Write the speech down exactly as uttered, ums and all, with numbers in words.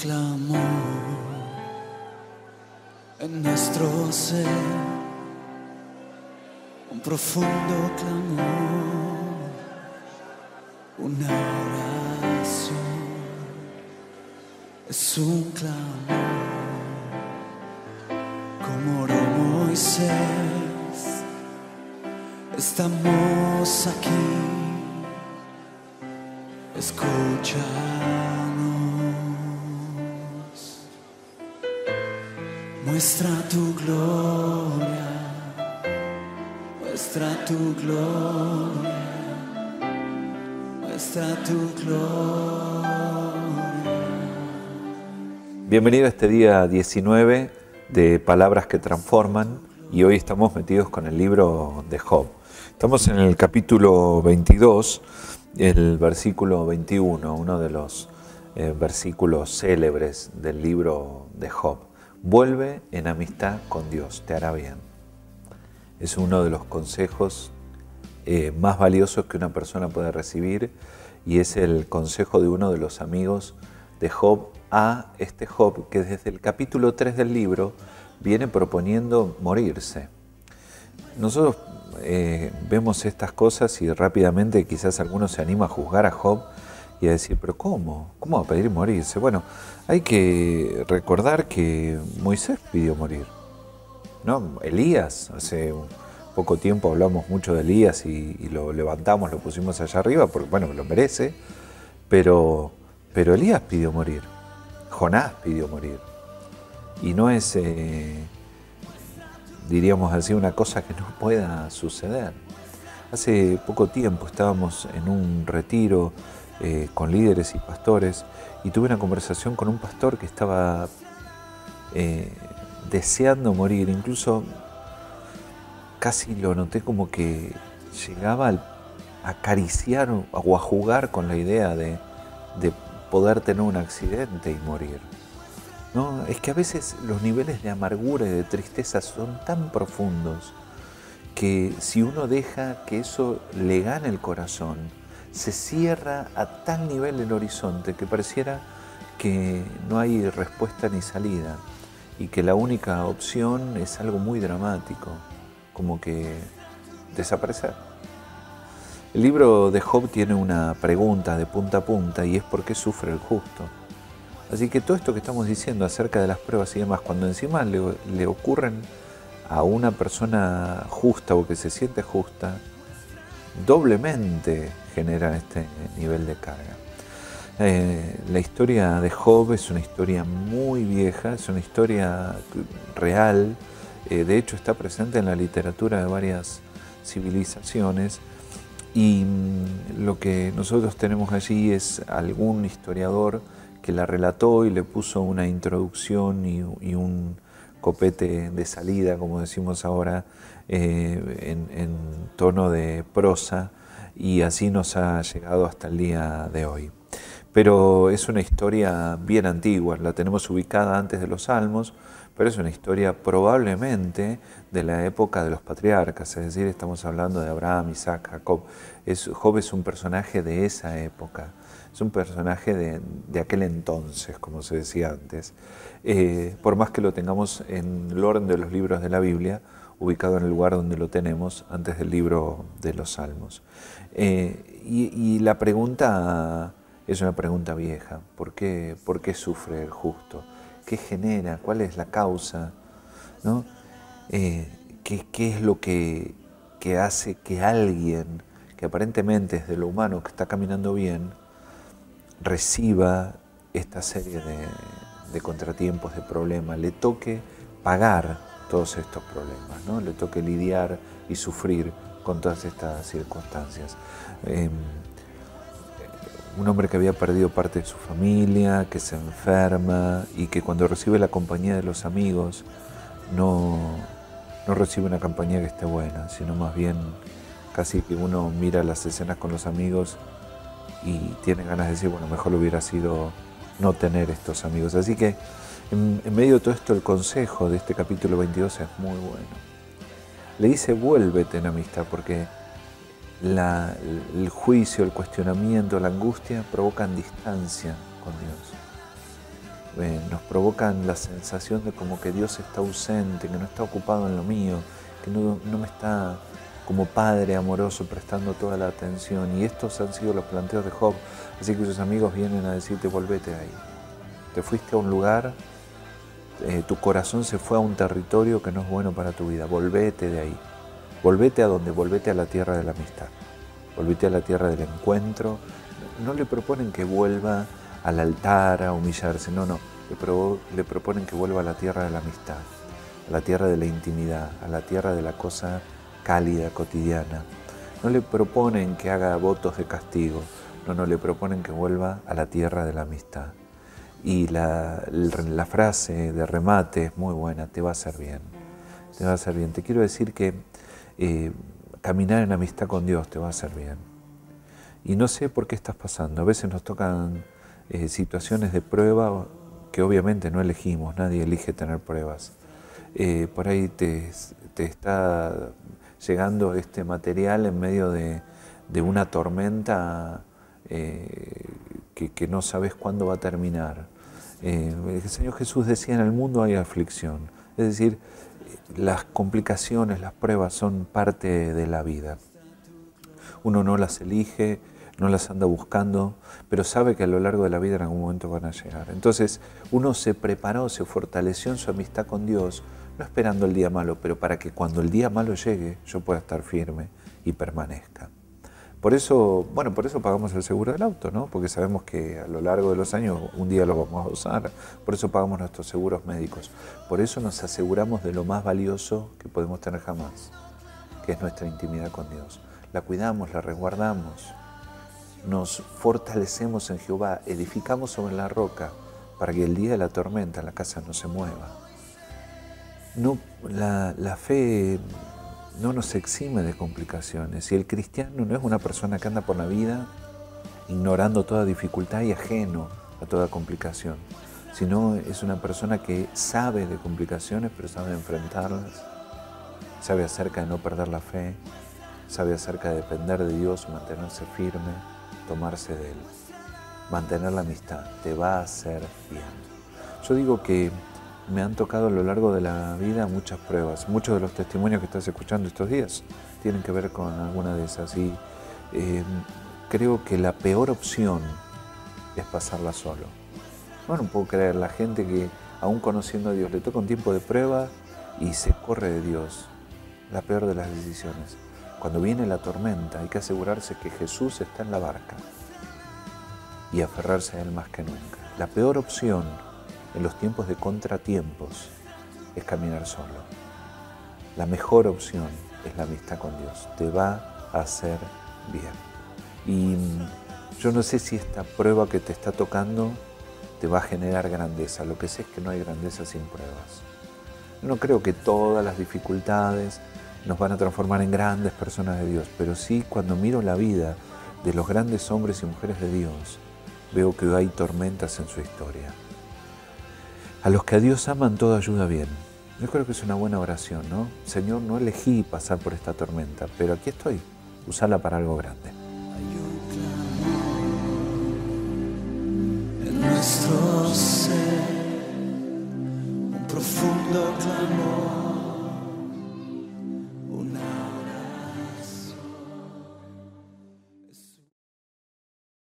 clamor en nuestro ser, un profundo clamor, una oración, es un clamor, como oró Moisés, estamos aquí, escúchanos, muestra tu gloria, muestra tu gloria, muestra tu gloria. Bienvenido a este día diecinueve de Palabras que Transforman, y hoy estamos metidos con el libro de Job. Estamos en el capítulo veintidós, el versículo veintiuno, uno de los eh, versículos célebres del libro de Job. Vuelve en amistad con Dios, te hará bien. Es uno de los consejos eh, más valiosos que una persona puede recibir, y es el consejo de uno de los amigos de Job a este Job, que desde el capítulo tres del libro viene proponiendo morirse. Nosotros eh, vemos estas cosas y rápidamente quizás alguno se anima a juzgar a Job y a decir, pero ¿cómo? ¿Cómo va a pedir morirse? Bueno, hay que recordar que Moisés pidió morir, ¿no? Elías, hace poco tiempo hablamos mucho de Elías y, y lo levantamos, lo pusimos allá arriba, porque bueno, lo merece, pero, pero Elías pidió morir, Jonás pidió morir. Y no es, eh, diríamos así, una cosa que no pueda suceder. Hace poco tiempo estábamos en un retiro eh, con líderes y pastores, y tuve una conversación con un pastor que estaba eh, deseando morir. Incluso casi lo noté como que llegaba a acariciar o a jugar con la idea de, de poder tener un accidente y morir. ¿No? Es que a veces los niveles de amargura y de tristeza son tan profundos que si uno deja que eso le gane el corazón, se cierra a tal nivel el horizonte que pareciera que no hay respuesta ni salida, y que la única opción es algo muy dramático, como que desaparecer. El libro de Job tiene una pregunta de punta a punta, y es ¿por qué sufre el justo? Así que todo esto que estamos diciendo acerca de las pruebas y demás, cuando encima le, le ocurren a una persona justa o que se siente justa, doblemente generan este nivel de carga. Eh, la historia de Job es una historia muy vieja, es una historia real, eh, de hecho está presente en la literatura de varias civilizaciones, y mm, lo que nosotros tenemos allí es algún historiador que la relató y le puso una introducción y, y un copete de salida, como decimos ahora, eh, en, en tono de prosa, y así nos ha llegado hasta el día de hoy. Pero es una historia bien antigua, la tenemos ubicada antes de los Salmos, pero es una historia probablemente de la época de los patriarcas, es decir, estamos hablando de Abraham, Isaac, Jacob. Es, Job es un personaje de esa época. Es un personaje de, de aquel entonces, como se decía antes. Eh, por más que lo tengamos en el orden de los libros de la Biblia, ubicado en el lugar donde lo tenemos, antes del libro de los Salmos. Eh, y, y la pregunta es una pregunta vieja. ¿Por qué, por qué sufre el justo? ¿Qué genera? ¿Cuál es la causa? ¿No? Eh, ¿qué, ¿Qué es lo que, que hace que alguien, que aparentemente es de lo humano, que está caminando bien, reciba esta serie de, de contratiempos, de problemas, le toque pagar todos estos problemas, ¿no? Le toque lidiar y sufrir con todas estas circunstancias? Eh, un hombre que había perdido parte de su familia, que se enferma y que cuando recibe la compañía de los amigos no, no recibe una compañía que esté buena, sino más bien casi que uno mira las escenas con los amigos y tiene ganas de decir, bueno, mejor hubiera sido no tener estos amigos. Así que en, en medio de todo esto, el consejo de este capítulo veintidós es muy bueno. Le dice, vuélvete en amistad, porque la, el juicio, el cuestionamiento, la angustia provocan distancia con Dios. eh, nos provocan la sensación de como que Dios está ausente, que no está ocupado en lo mío, que no, no me está como padre amoroso prestando toda la atención. Y estos han sido los planteos de Job. Así que sus amigos vienen a decirte, volvete de ahí. Te fuiste a un lugar, eh, tu corazón se fue a un territorio que no es bueno para tu vida. Volvete de ahí. Volvete a donde, volvete a la tierra de la amistad. Volvete a la tierra del encuentro. No le proponen que vuelva al altar a humillarse, no, no. Le, pro, le proponen que vuelva a la tierra de la amistad, a la tierra de la intimidad, a la tierra de la cosa cálida, cotidiana. No le proponen que haga votos de castigo, no, no, le proponen que vuelva a la tierra de la amistad. Y la, la frase de remate es muy buena, te va a hacer bien, te va a hacer bien. Te quiero decir que eh, caminar en amistad con Dios te va a hacer bien. Y no sé por qué estás pasando, a veces nos tocan eh, situaciones de prueba que obviamente no elegimos, nadie elige tener pruebas. Eh, por ahí te, te está llegando este material en medio de, de una tormenta eh, que, que no sabes cuándo va a terminar. Eh, el Señor Jesús decía, en el mundo hay aflicción. Es decir, las complicaciones, las pruebas son parte de la vida. Uno no las elige, no las anda buscando, pero sabe que a lo largo de la vida en algún momento van a llegar. Entonces uno se preparó, se fortaleció en su amistad con Dios, no esperando el día malo, pero para que cuando el día malo llegue yo pueda estar firme y permanezca. Por eso, bueno, por eso pagamos el seguro del auto, ¿no? Porque sabemos que a lo largo de los años un día lo vamos a usar. Por eso pagamos nuestros seguros médicos. Por eso nos aseguramos de lo más valioso que podemos tener jamás, que es nuestra intimidad con Dios. La cuidamos, la resguardamos, nos fortalecemos en Jehová, edificamos sobre la roca para que el día de la tormenta la casa no se mueva. No, la, la fe no nos exime de complicaciones y el cristiano no es una persona que anda por la vida ignorando toda dificultad y ajeno a toda complicación, sino es una persona que sabe de complicaciones pero sabe enfrentarlas, sabe acerca de no perder la fe, sabe acerca de depender de Dios, mantenerse firme, tomarse de Él, mantener la amistad, te va a hacer bien. Yo digo que me han tocado a lo largo de la vida muchas pruebas. Muchos de los testimonios que estás escuchando estos días tienen que ver con alguna de esas. Y eh, creo que la peor opción es pasarla solo. Bueno, no puedo creer, la gente que aún conociendo a Dios le toca un tiempo de prueba y se corre de Dios. La peor de las decisiones. Cuando viene la tormenta hay que asegurarse que Jesús está en la barca y aferrarse a Él más que nunca. La peor opción en los tiempos de contratiempos es caminar solo. La mejor opción es la amistad con Dios. Te va a hacer bien. Y yo no sé si esta prueba que te está tocando te va a generar grandeza. Lo que sé es que no hay grandeza sin pruebas. No creo que todas las dificultades nos van a transformar en grandes personas de Dios, pero sí cuando miro la vida de los grandes hombres y mujeres de Dios, veo que hay tormentas en su historia. A los que a Dios aman, todo ayuda bien. Yo creo que es una buena oración, ¿no? Señor, no elegí pasar por esta tormenta, pero aquí estoy, usarla para algo grande. En nuestro ser, un profundo clamor.